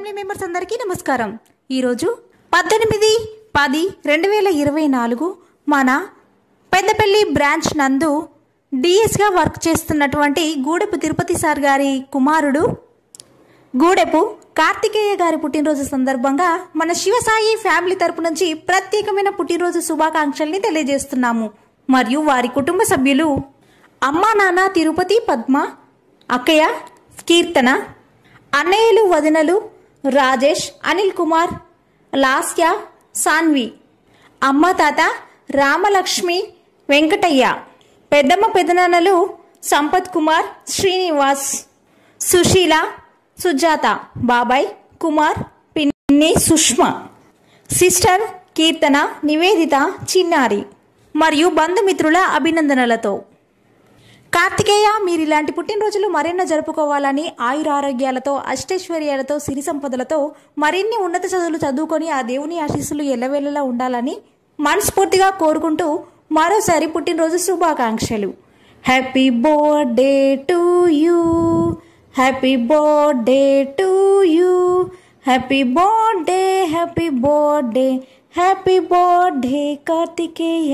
Family members అందరికీ నమస్కారం। ఈ రోజు 18/10/2024 మన పెద్దపల్లి బ్రాంచ్ నందు డిఎస్ గా వర్క్ చేస్తున్నటువంటి గూడెపు తిరుపతి సార్ గారి కుమారుడు గూడెపు కార్తికేయ గారి పుట్టినరోజు సందర్భంగా మన శివసాయి ఫ్యామిలీ తరపు నుంచి ప్రత్యేకమైన పుట్టినరోజు శుభాకాంక్షల్ని తెలియజేస్తున్నాము। మరియు వారి కుటుంబ సభ్యులు అమ్మా నాన్న తిరుపతి పద్మ, అక్కయ్య కీర్తన, అన్నయ్యలు వదినలు రాజేష్, అనిల్ కుమార్, లాస్య, సాన్వి, అమ్మ తాత రామలక్ష్మి, వెంకటయ్య, పెద్దమ్మ పెదనాన్నలు సంపత్ కుమార్, శ్రీనివాస్, సుశీల, సుజాత, బాబాయ్, కుమార్, పిన్ని, సుష్మా, సిస్టర్ కీర్తన, నివేదిత, చిన్నారి మరియు బంధుమిత్రుల అభినందనలతో కార్తికేయ మీరు ఇలాంటి పుట్టినరోజులు మరెన్నో జరుపుకోవాలని ఆయురారోగ్యాలతో అష్టైశ్వర్యాలతో సిరి సంపదలతో మరిన్ని ఉన్నత చదువులు చదువుకొని ఆ దేవుని ఆశీస్సులు ఎల్లవేళలా ఉండాలని మనస్ఫూర్తిగా కోరుకుంటూ మరోసారి పుట్టినరోజు శుభాకాంక్షలు। Happy birthday to you, happy birthday to you, happy birthday, happy birthday, happy birthday Karthikeya.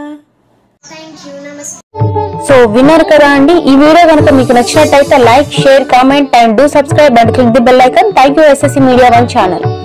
So winner కదా అండి। ఈ వీడియో కనుక మీకు నచ్చినట్లయితే like, share, comment and do subscribe and click the bell icon. Thank you SSC Media One channel.